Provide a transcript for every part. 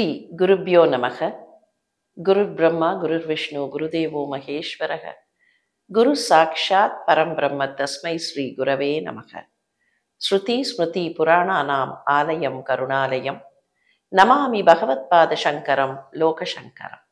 ஸ்ரீ குருப்யோ நமக. குரு பிரம்மா குருர் விஷ்ணு குருதேவோ மகேஸ்வரக. குரு சாக்ஷாத் பரம் பிரம்ம தஸ்மை ஸ்ரீ குரவே நமக. ஸ்ருதி ஸ்மிருதி புராணானாம் ஆலயம் கருணாலயம் நமாமி பகவத் பாத சங்கரம் லோகசங்கரம்.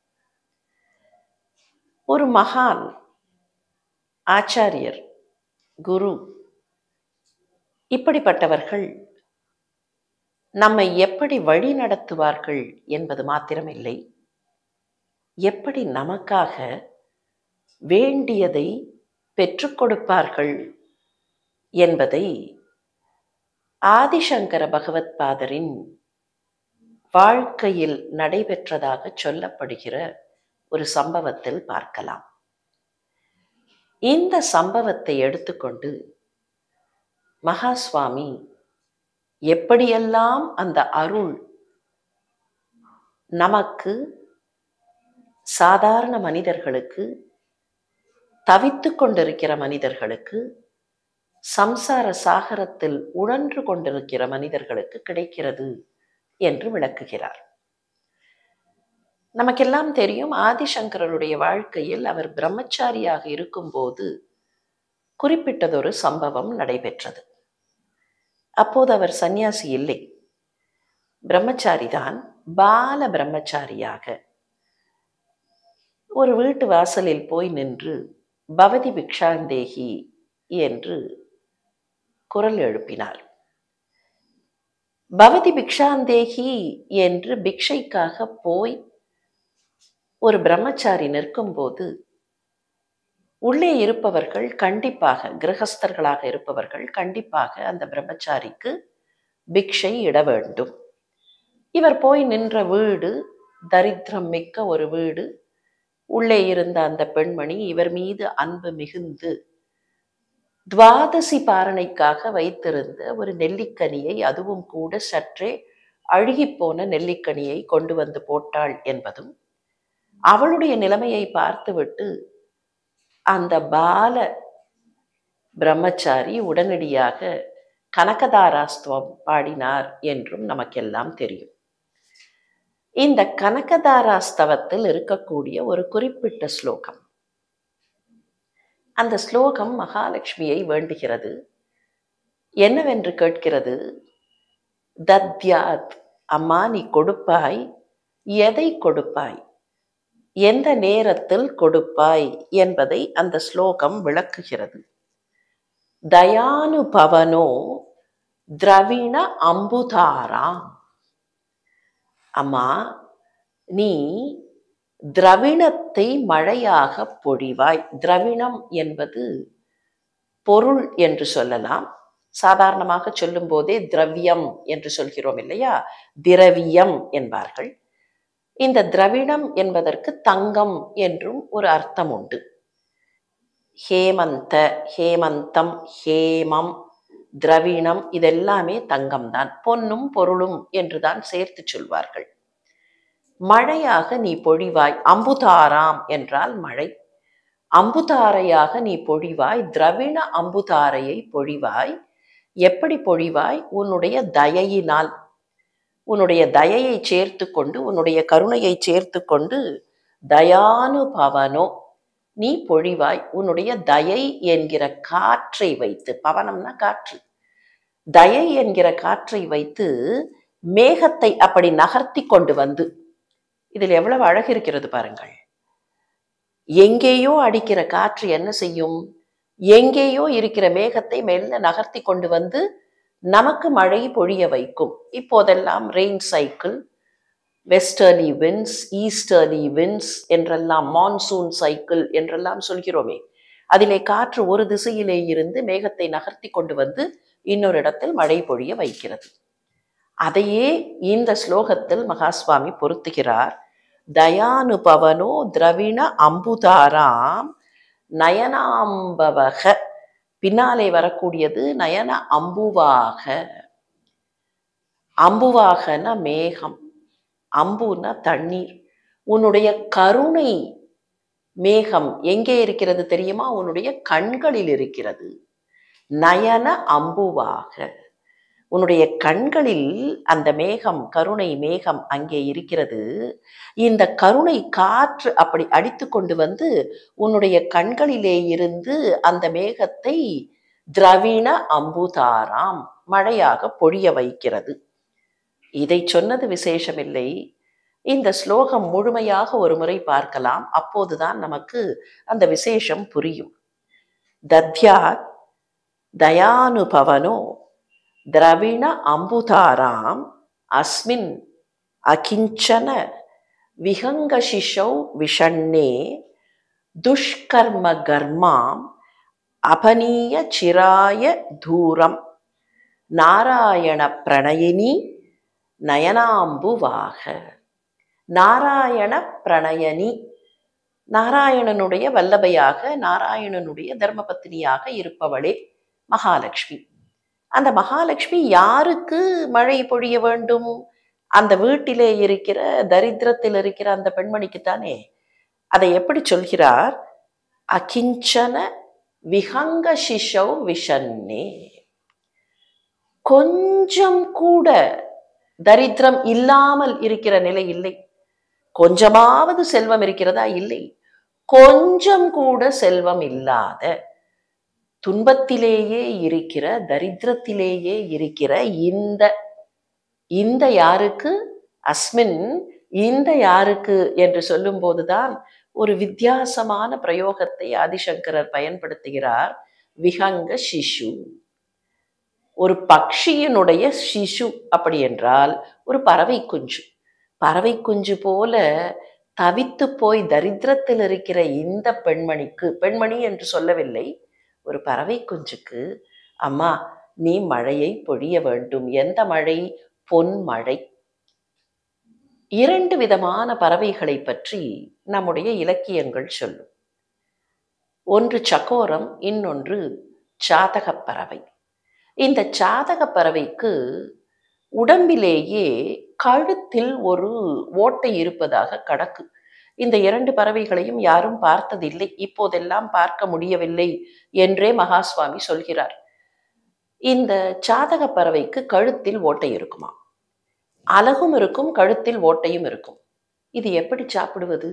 ஒரு மகான், ஆச்சாரியர், குரு, இப்படிப்பட்டவர்கள் நம்மை எப்படி வழி நடத்துவார்கள் என்பது மாத்திரமில்லை, எப்படி நமக்காக வேண்டியதை பெற்றுக் கொடுப்பார்கள் என்பதை ஆதிசங்கர பகவத் பாதரின் வாழ்க்கையில் நடைபெற்றதாக சொல்லப்படுகிற ஒரு சம்பவத்தில் பார்க்கலாம். இந்த சம்பவத்தை எடுத்துக்கொண்டு மகாஸ்வாமி எப்படியெல்லாம் அந்த அருள் நமக்கு, சாதாரண மனிதர்களுக்கு, தவித்து கொண்டிருக்கிற மனிதர்களுக்கு, சம்சார சாகரத்தில் உழன்று கொண்டிருக்கிற மனிதர்களுக்கு கிடைக்கிறது என்று விளக்குகிறார். நமக்கெல்லாம் தெரியும், ஆதிசங்கரருடைய வாழ்க்கையில் அவர் பிரம்மச்சாரியாக இருக்கும்போது குறிப்பிட்டதொரு சம்பவம் நடைபெற்றது. அப்போது அவர் சந்நியாசி இல்லை, பிரம்மச்சாரிதான். பால பிரம்மச்சாரியாக ஒரு வீட்டு வாசலில் போய் நின்று பவதி பிக்ஷாந்தேகி என்று குரல் எழுப்பினார். பவதி பிக்ஷாந்தேகி என்று பிக்ஷைக்காக போய் ஒரு பிரம்மச்சாரி நிற்கும்போது உள்ளே இருப்பவர்கள் கண்டிப்பாக, கிரகஸ்தர்களாக இருப்பவர்கள் கண்டிப்பாக அந்த பிரம்மச்சாரிக்கு பிக்ஷை இட வேண்டும். இவர் போய் நின்ற வீடு தரித்திரம் மிக்க ஒரு வீடு. உள்ளே இருந்த அந்த பெண்மணி இவர் மீது அன்பு மிகுந்து துவாதசி பாரணைக்காக வைத்திருந்த ஒரு நெல்லிக்கனியை, அதுவும் கூட சற்றே அழுகிப்போன நெல்லிக்கனியை கொண்டு வந்து போட்டாள் என்பதும், அவளுடைய நிலைமையை பார்த்துவிட்டு அந்த பால பிரம்மச்சாரி உடனடியாக கனகதாராஸ்தவம் பாடினார் என்றும் நமக்கெல்லாம் தெரியும். இந்த கனகதாராஸ்தவத்தில் இருக்கக்கூடிய ஒரு குறிப்பிட்ட ஸ்லோகம், அந்த ஸ்லோகம் மகாலட்சுமியை வேண்டுகிறது. என்னவென்று கேட்கிறது? தத்யாத், அம்மா நீ கொடுப்பாய், எதை கொடுப்பாய், எந்த நேரத்தில் கொடுப்பாய் என்பதை அந்த ஸ்லோகம் விளக்குகிறது. தயானுபவனோ திரவிண அம்புதாராம். அம்மா நீ திரவிணத்தை மழையாக பொழிவாய். திரவிணம் என்பது பொருள் என்று சொல்லலாம். சாதாரணமாக சொல்லும் போதே திரவியம் என்று சொல்கிறோம் இல்லையா? திரவியம் என்பார்கள். இந்த திரவிணம் என்பதற்கு தங்கம் என்றும் ஒரு அர்த்தம் உண்டு. ஹேமந்த, ஹேமந்தம், ஹேமம், திரவிணம் இதெல்லாமே தங்கம்தான். பொன்னும் பொருளும் என்றுதான் சேர்த்து சொல்வார்கள். மழையாக நீ பொழிவாய். அம்புதாராம் என்றால் மழை. அம்புதாரையாக நீ பொழிவாய், திரவிண அம்புதாரையை பொழிவாய். எப்படி பொழிவாய்? உன்னுடைய தயையினால். உன்னுடைய தயையை சேர்த்து கொண்டு, உன்னுடைய கருணையை சேர்த்து கொண்டு, தயானுபவனோ நீ பொழிவாய். உன்னுடைய தயை என்கிற காற்றை வைத்து, பவனம்னா காற்று, தயை என்கிற காற்றை வைத்து மேகத்தை அப்படி நகர்த்தி கொண்டு வந்து, இதில் எவ்வளவு அழகு இருக்கிறது பாருங்கள். எங்கேயோ அடிக்கிற காற்று என்ன செய்யும்? எங்கேயோ இருக்கிற மேகத்தை மெல்ல நகர்த்தி கொண்டு வந்து நமக்கு மழை பொழிய வைக்கும். இப்போதெல்லாம் rain cycle, westerly winds, easterly winds என்றெல்லாம், மான்சூன் சைக்கிள் என்றெல்லாம் சொல்கிறோமே. அதிலே காற்று ஒரு திசையிலே இருந்து மேகத்தை நகர்த்தி கொண்டு வந்து இன்னொரு இடத்தில் மழை பொழிய வைக்கிறது. அதையே இந்த ஸ்லோகத்தில் மகாஸ்வாமி பொருத்துகிறார். தயானுபவனோ திரவிண அம்புதாராம் நயனாம்பவக. பின்னாலே வரக்கூடியது நயன அம்புவாக. அம்புவாகன மேகம், அம்புன தண்ணீர். உன்னுடைய கருணை மேகம் எங்கே இருக்கிறது தெரியுமா? உன்னுடைய கண்களில் இருக்கிறது. நயன அம்புவாக. உன்னுடைய கண்களில் அந்த மேகம், கருணை மேகம் அங்கே இருக்கிறது. இந்த கருணை காற்று அப்படி அடித்து கொண்டு வந்து உன்னுடைய கண்களிலே இருந்து அந்த மேகத்தை திரவிண அம்புதாராம் மழையாக பொழிய வைக்கிறது. இதை சொன்னது விசேஷமில்லை. இந்த ஸ்லோகம் முழுமையாக ஒரு முறை பார்க்கலாம். அப்போதுதான் நமக்கு அந்த விசேஷம் புரியும். தத்யாத் தயானுபவனோ திரவிண அம்புதாராம் அஸ்மின் அகிஞ்சன விஹங்கசிஷௌ விஷண்ணே துஷ்கர்ம கர்மாம் அபனீய சிராய தூரம் நாராயண பிரணயினி நயனாம்புவாக. நாராயண பிரணயனி, நாராயணனுடைய வல்லபையாக, நாராயணனுடைய தர்மபத்னியாக இருப்பவளே மகாலட்சுமி. அந்த மகாலட்சுமி யாருக்கு மழை பொழிய வேண்டும்? அந்த வீட்டிலே இருக்கிற தரித்திரத்தில் இருக்கிற அந்த பெண்மணிக்குத்தானே. அதை எப்படி சொல்கிறார்? அகிஞ்சன விஹங்க சிஷௌ விஷன்னே. கொஞ்சம் கூட தரித்திரம் இல்லாமல் இருக்கிற நிலை இல்லை. கொஞ்சமாவது செல்வம் இருக்கிறதா? இல்லை. கொஞ்சம் கூட செல்வம் இல்லாத, துன்பத்திலேயே இருக்கிற, தரித்திரத்திலேயே இருக்கிற இந்த யாருக்கு? அஸ்மின், இந்த யாருக்கு என்று சொல்லும் போதுதான் ஒரு வித்தியாசமான பிரயோகத்தை ஆதிசங்கரர் பயன்படுத்துகிறார். விஹங்க சிசு, ஒரு பக்ஷியினுடைய சிசு. அப்படி என்றால் ஒரு பறவை குஞ்சு. பறவை குஞ்சு போல தவித்து போய் தரித்திரத்தில் இருக்கிற இந்த பெண்மணிக்கு, பெண்மணி என்று சொல்லவில்லை, ஒரு பறவை குஞ்சுக்கு, அம்மா நீ மழையை பொழிய வேண்டும். எந்த மழை? பொன்மழை. இரண்டு விதமான பறவைகளை பற்றி நம்முடைய இலக்கியங்கள் சொல்லும். ஒன்று சகோரம், இன்னொன்று சாதகப் பறவை. இந்த சாதகப் பறவைக்கு உடம்பிலேயே கழுத்தில் ஒரு ஓட்டை இருப்பதாக கணக்கு. இந்த இரண்டு பறவைகளையும் யாரும் பார்த்ததில்லை, இப்போதெல்லாம் பார்க்க முடியவில்லை என்றே மகாஸ்வாமி சொல்கிறார். இந்த சாதக பறவைக்கு கழுத்தில் ஓட்டை இருக்குமா? அலகும் இருக்கும், கழுத்தில் ஓட்டையும் இருக்கும். இது எப்படி சாப்பிடுவது?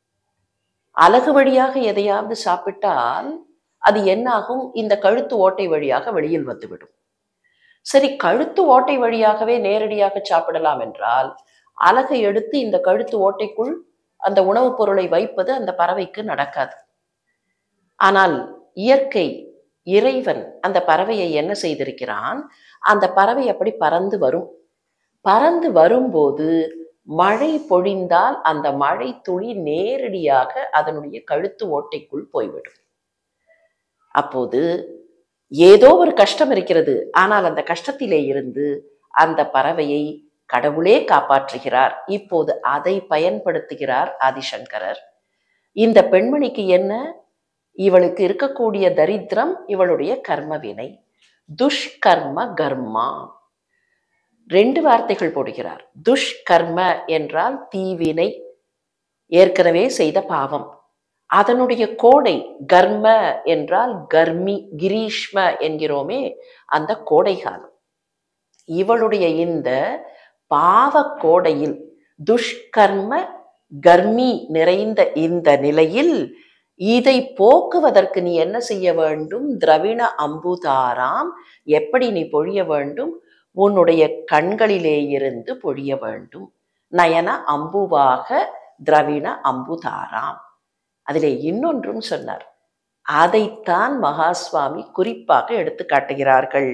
அலகு வழியாக எதையாவது சாப்பிட்டால் அது என்னாகும்? இந்த கழுத்து ஓட்டை வழியாக வெளியில் வந்துவிடும். சரி, கழுத்து ஓட்டை வழியாகவே நேரடியாக சாப்பிடலாம் என்றால் அலகை எடுத்து இந்த கழுத்து ஓட்டைக்குள் அந்த உணவுப் பொருளை வைப்பது அந்த பறவைக்கு நடக்காது. ஆனால் இயற்கை, இறைவன் அந்த பறவையை என்ன செய்திருக்கிறான்? அந்த பறவை அப்படி பறந்து வரும். பறந்து வரும்போது மழை பொழிந்தால் அந்த மழை துளி நேரடியாக அதனுடைய கழுத்து ஓட்டைக்குள் போய்விடும். அப்போது ஏதோ ஒரு கஷ்டம் இருக்கிறது, ஆனால் அந்த கஷ்டத்திலே இருந்து அந்த பறவையை கடவுளே காப்பாற்றுகிறார். இப்போது அதை பயன்படுத்துகிறார் ஆதிசங்கரர். இந்த பெண்மணிக்கு என்ன? இவளுக்கு இருக்கக்கூடிய தரித்திரம் இவளுடைய கர்மவினை. துஷ்கர்ம கர்மா, ரெண்டு வார்த்தைகள் போடுகிறார். துஷ்கர்ம என்றால் தீவினை, ஏற்கனவே செய்த பாவம். அதனுடைய கோடை கர்ம என்றால் கர்மி, கிரீஷ்ம என்கிறோமே, அந்த கோடை காலம். இவளுடைய இந்த பாவ கோடையில், துஷ்கர்ம கர்மி நிறைந்த இந்த நிலையில் இதை போக்குவதற்கு நீ என்ன செய்ய வேண்டும்? திரவிண அம்புதாராம், எப்படி நீ பொழிய வேண்டும்? உன்னுடைய கண்களிலே இருந்து பொழிய வேண்டும். நயன அம்புவாக திரவிண அம்புதாராம். அதிலே இன்னொன்றும் சொன்னார். அதைத்தான் மகாஸ்வாமி குறிப்பாக எடுத்து காட்டுகிறார்கள்.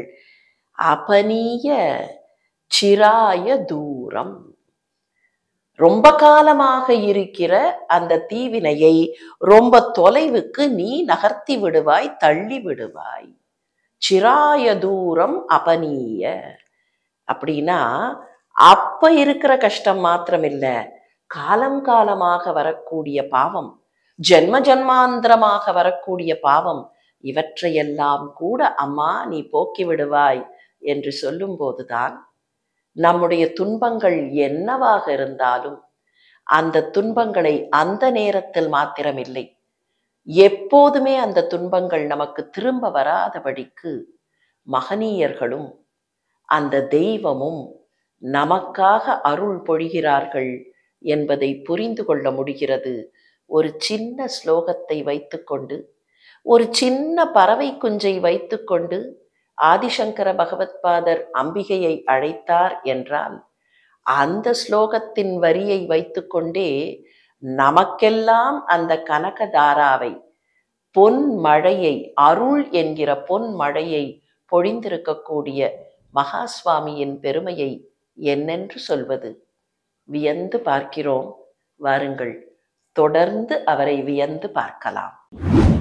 அபனீய சிராய தூரம், ரொம்ப காலமாக இருக்கிற அந்த தீவினையை ரொம்ப தொலைவுக்கு நீ நகர்த்தி விடுவாய், தள்ளி விடுவாய். சிராய தூரம் அபனீய அப்படின்னா அப்ப இருக்கிற கஷ்டம் மாத்திரமில்ல, காலம் காலமாக வரக்கூடிய பாவம், ஜென்ம ஜன்மாந்திரமாக வரக்கூடிய பாவம், இவற்றையெல்லாம் கூட அம்மா நீ போக்கி விடுவாய் என்று சொல்லும் போதுதான் நம்முடைய துன்பங்கள் என்னவாக இருந்தாலும் அந்த துன்பங்களை அந்த நேரத்தில் மாத்திரமில்லை, எப்போதுமே அந்த துன்பங்கள் நமக்கு திரும்ப வராதபடிக்கு மகனீயர்களும் அந்த தெய்வமும் நமக்காக அருள் பொழிகிறார்கள் என்பதை புரிந்து கொள்ள முடிகிறது. ஒரு சின்ன ஸ்லோகத்தை வைத்துக்கொண்டு, ஒரு சின்ன பறவை குஞ்சை வைத்துக்கொண்டு ஆதிசங்கர பகவத்பாதர் அம்பிகையை அழைத்தார் என்றால், அந்த ஸ்லோகத்தின் வரியை வைத்துக்கொண்டே நமக்கெல்லாம் அந்த கனகதாராவை, பொன் மழையை, அருள் என்கிற பொன் மழையை பொழிந்திருக்கக்கூடிய மகா சுவாமியின் பெருமையை என்னென்று சொல்வது? வியந்து பார்க்கிறோம். வாருங்கள், தொடர்ந்து அவரை வியந்து பார்க்கலாம்.